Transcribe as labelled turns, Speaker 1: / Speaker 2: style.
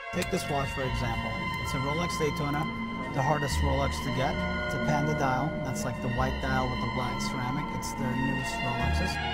Speaker 1: Take this watch for example. It's a Rolex Daytona, the hardest Rolex to get. It's a Panda dial. That's like the white dial with the black ceramic. It's the newest Rolexes.